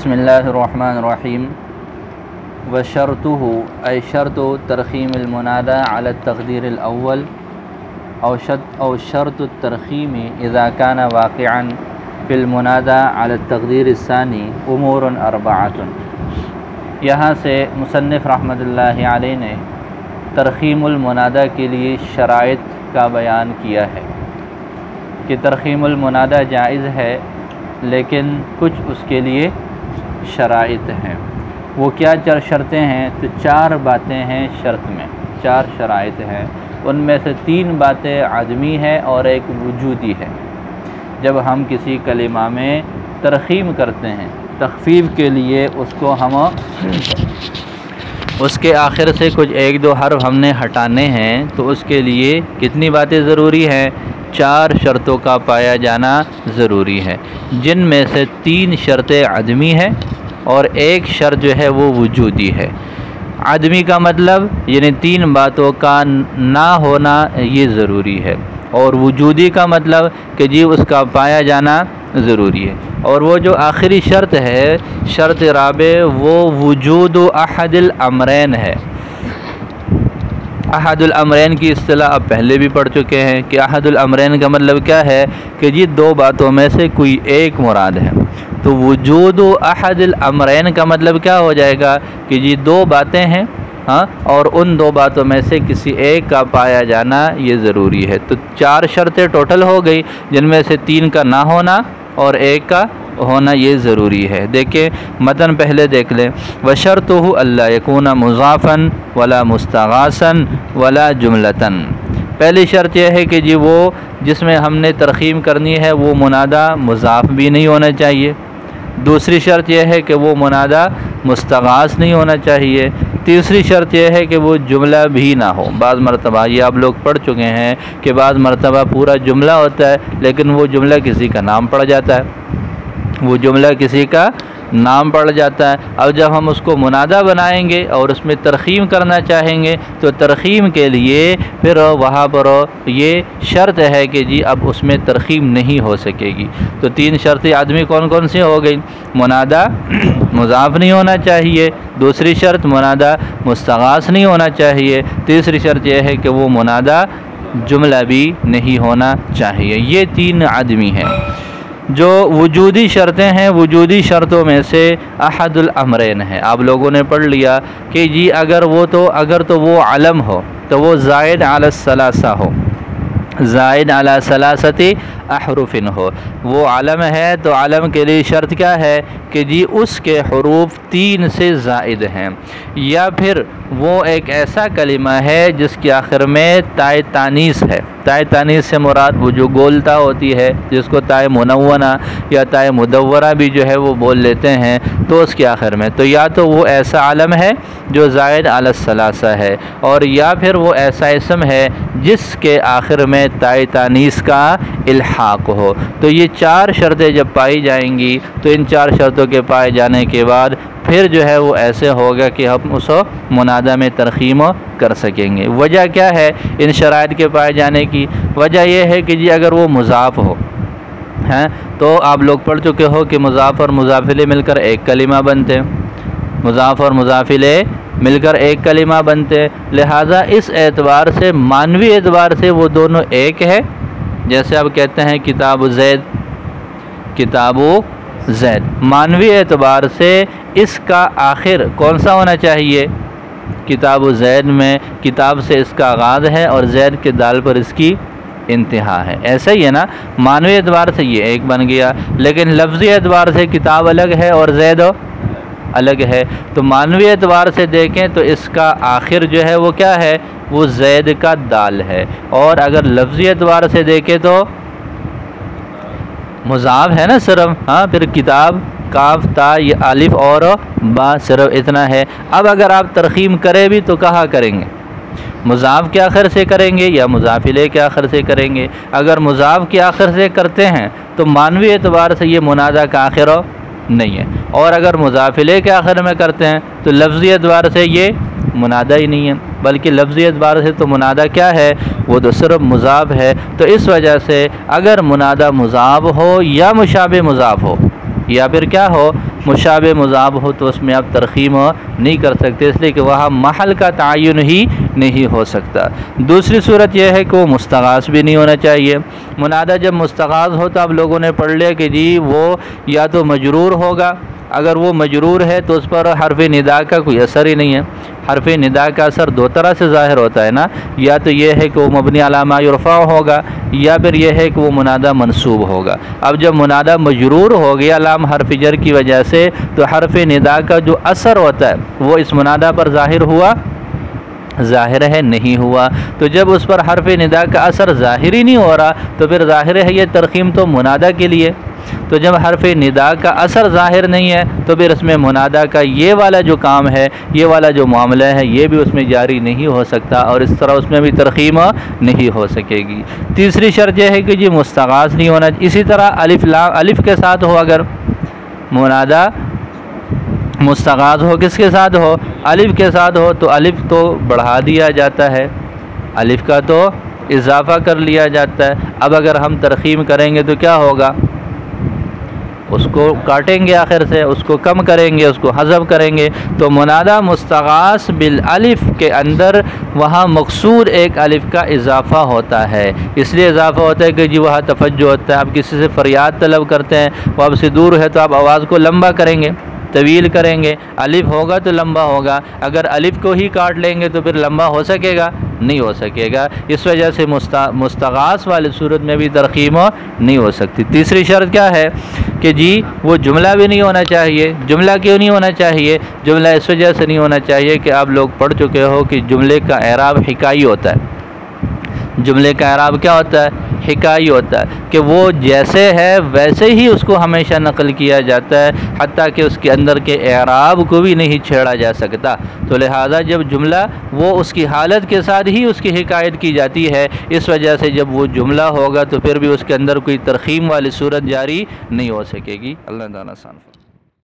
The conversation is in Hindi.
बिस्मिल्लाहिर्रहमानिर्रहीम। व शर्तुहु ऐ शर्तु तरख़ीमिल मुनादा अला तक़दीरिल अव्वल औ शर्तु तरख़ीमी इज़ा काना वाक़िअन फ़िल मुनादा अला तक़दीरिस सानी उमूरुन अर्बअतुन। यहाँ से मुसन्निफ़ रहमतुल्लाहि अलैहि ने तरख़ीमुल मुनादा के लिए शराइत का बयान किया है कि तरख़ीमुल मुनादा जायज़ है, लेकिन कुछ उसके लिए शराइत हैं। वो क्या चार शर्तें हैं? तो चार बातें हैं शर्त में, चार शराइत हैं। उनमें से तीन बातें आदमी है और एक वजूदी है। जब हम किसी कलिमा में तरख़ीम करते हैं, तख़फ़ीफ़ के लिए उसको हम उसके आखिर से कुछ एक दो हर्फ हमने हटाने हैं, तो उसके लिए कितनी बातें ज़रूरी हैं? चार शर्तों का पाया जाना ज़रूरी है, जिनमें से तीन शर्तें आदमी है और एक शर्त जो है वो वजूदी है। आदमी का मतलब यानी तीन बातों का ना होना ये ज़रूरी है, और वजूदी का मतलब कि जी उसका पाया जाना ज़रूरी है। और वो जो आखिरी शर्त है, शर्त राबे, वो वजूदु अहदिल अमरैन है। अहदुल अमरैन की इस्तिलाह अब पहले भी पढ़ चुके हैं कि अहदुल अमरैन का मतलब क्या है कि जी दो बातों में से कोई एक मुराद है। तो वजूदु अहदिल अमरैन का मतलब क्या हो जाएगा कि जी दो बातें हैं, हाँ, और उन दो बातों में से किसी एक का पाया जाना ये ज़रूरी है। तो चार शर्तें टोटल हो गई, जिनमें से तीन का ना होना और एक का होना ये ज़रूरी है। देखिए मतन पहले देख लें। व शर्तुहु अल्ला यकूना मुज़ाफ़न वला मुस्तग़ासन वला जुमलतन। पहली शर्त यह है कि जी वो जिसमें हमने तरख़ीम करनी है वो मुनादा मुज़ाफ़ भी नहीं होना चाहिए। दूसरी शर्त यह है कि वो मुनादा मुस्तग़ास नहीं होना चाहिए। तीसरी शर्त यह है कि वो जुमला भी ना हो। बाज़ मरतबा ये आप लोग पढ़ चुके हैं कि बाज़ मरतबा पूरा जुमला होता है, लेकिन वो जुमला किसी का नाम पड़ जाता है, वो जुमला किसी का नाम पड़ जाता है। अब जब हम उसको मुनादा बनाएंगे और उसमें तरख़ीम करना चाहेंगे, तो तरख़ीम के लिए फिर वहाँ पर ये शर्त है कि जी अब उसमें तरख़ीम नहीं हो सकेगी। तो तीन शर्तें आदमी कौन कौन सी हो गई? मुनादा मुज़ाफ़ नहीं होना चाहिए, दूसरी शर्त मुनादा मुस्तग़ास नहीं होना चाहिए, तीसरी शर्त यह है कि वो मुनादा जुमला भी नहीं होना चाहिए। ये तीन आदमी हैं। जो वजूदी शर्तें हैं, वजूदी शर्तों में से अहदुल अमरैन है। आप लोगों ने पढ़ लिया कि जी अगर तो वो अलम हो तो वो ज़ायद अला सलासा हो, ज़ायद अला सलासती अहरुफिन हो। वो आलम है तो आलम के लिए शर्त क्या है कि जी उसके हरूफ तीन से ज़ायद हैं, या फिर वो एक ऐसा कलिमा है जिसके आखिर में ताए तानीस है। ताए तानीस से मुराद वो जो गोलता होती है, जिसको ताए मुनव्वना या ताए मुदव्वरा भी जो है वो बोल लेते हैं, तो उसके आखिर में तो या तो वो ऐसा आलम है जो ज़ायद अला सलासा है, और या फिर वो ऐसा इसम है जिसके आखिर में ताए तानीस का इल्हाक हो। तो ये चार शर्तें जब पाई जाएंगी, तो इन चार शर्तों के पाए जाने के बाद फिर जो है वो ऐसे होगा कि हम उस मुनादा में तरख़ीम कर सकेंगे। वजह क्या है इन शराइत के पाए जाने की? वजह यह है कि जी अगर वो मुज़ाफ़ हो हैं, तो आप लोग पढ़ चुके हो कि मुज़ाफ़ और मुज़ाफ़िले मिलकर एक कलिमा बनते हैं, मुज़ाफ़ और मुज़ाफ़िले मिलकर एक कलिमा बनते हैं। लिहाजा इस एतबार से, मानवी एतबार से वो दोनों एक है। जैसे अब कहते हैं किताब ज़ैद, किताबो ज़ैद, मानवी एतबार से इसका आखिर कौन सा होना चाहिए? किताब ज़ैद में किताब से इसका आगाज़ है और ज़ैद के दाल पर इसकी इंतहा है। ऐसा ही है ना, मानवी एतबार से ये एक बन गया, लेकिन लफ्ज़ी एतबार से किताब अलग है और ज़ैद अलग है। तो मानवी एतबार से देखें तो इसका आखिर जो है वो क्या है? वो ज़ैद का दाल है। और अगर लफ्ज़ी एतबार से देखें तो मुज़ाफ़ है ना सिर्फ, हाँ, फिर किताब काफ ता ये अलिफ और बा सिर्फ इतना है। अब अगर आप तरख़ीम करें भी तो कहाँ करेंगे? मुज़ाफ़ के आखिर से करेंगे या मुज़ाफ़िले के आखिर से करेंगे? अगर मुज़ाफ़ के आखिर से करते हैं तो मानवी एतबार से ये मुनादा का आखिर नहीं है, और अगर मुज़ाफ़िले के आखिर में करते हैं तो लफ्ज़ी एतबार से ये मुनादा ही नहीं है, बल्कि लफ्ज़ी एतबार से तो मुनादा क्या है? वो तो सिर्फ मुज़ाफ़ है। तो इस वजह से अगर मुनादा मुज़ाफ़ हो या मुशाबे मुज़ाफ़ हो, या फिर क्या हो मुशाबे मुज़ाब हो तो उसमें आप तरखीम नहीं कर सकते, इसलिए कि वहाँ महल का तयन ही नहीं हो सकता। दूसरी सूरत यह है कि वो मुस्तगास भी नहीं होना चाहिए। मुनादा जब मुस्तगास हो तो आप लोगों ने पढ़ लिया कि जी वो या तो मजरूर होगा, अगर वो मजरूर है तो उस पर हरफ निदा का कोई असर ही नहीं है। हरफ निदा का असर दो तरह से ज़ाहिर होता है ना, या तो ये है कि वो मबनी अला मा युरफ़ा होगा, या फिर यह है कि वो मुनादा मनसूब होगा। अब जब मुनादा मजरूर हो गया लाम हरफ जर की वजह से, तो हरफ निदा का जो असर होता है वो इस मुनादा पर ज़ाहिर हुआ, ज़ाहिर है नहीं हुआ। तो जब उस पर हरफ निदा का असर ज़ाहिर ही नहीं हो रहा तो फिर ज़ाहिर है ये तरकीम तो मुनादा के लिए। तो जब हरफ निदा का असर ज़ाहिर नहीं है तो फिर इसमें मुनादा का ये वाला जो काम है, ये वाला जो मामला है, ये भी उसमें जारी नहीं हो सकता और इस तरह उसमें भी तरकीम नहीं हो सकेगी। तीसरी शर्त यह है कि जी मुस्तगास नहीं होना। इसी तरह अलिफ के साथ हो, अगर मुनादा मुस्तगास हो, किसके साथ हो? अलिफ के साथ हो, तो अलिफ तो बढ़ा दिया जाता है, अलिफ का तो इजाफ़ा कर लिया जाता है। अब अगर हम तरकीम करेंगे तो क्या होगा? उसको काटेंगे, आखिर से उसको कम करेंगे, उसको हज़फ करेंगे। तो मुनादा मुस्तगास बिल अलिफ के अंदर वहाँ मकसूर एक अलिफ का इजाफ़ा होता है। इसलिए इजाफ़ा होता है कि जी वहाँ तफज्जुह होता है। आप किसी से फ़रियाद तलब करते हैं, वो आपसे दूर है तो आप आवाज़ को लंबा करेंगे, तवील करेंगे। अलिफ होगा तो लंबा होगा, अगर अलिफ को ही काट लेंगे तो फिर लंबा हो सकेगा? नहीं हो सकेगा। इस वजह से मुस्तगास वाली सूरत में भी तरकीम नहीं हो सकती। तीसरी शर्त क्या है कि जी वो जुमला भी नहीं होना चाहिए। जुमला क्यों नहीं होना चाहिए? जुमला इस वजह से नहीं होना चाहिए कि आप लोग पढ़ चुके हो कि जुमले का एराब हिकाई होता है। जुमले का एराब क्या होता है? हिकाई होता है कि वो जैसे है वैसे ही उसको हमेशा नकल किया जाता है, हत्ता कि उसके अंदर के एराब को भी नहीं छेड़ा जा सकता। तो लिहाजा जब जुमला वो उसकी हालत के साथ ही उसकी हिकायत की जाती है, इस वजह से जब वो जुमला होगा तो फिर भी उसके अंदर कोई तरकीम वाली सूरत जारी नहीं हो सकेगी। अल्लाह ताला आसान।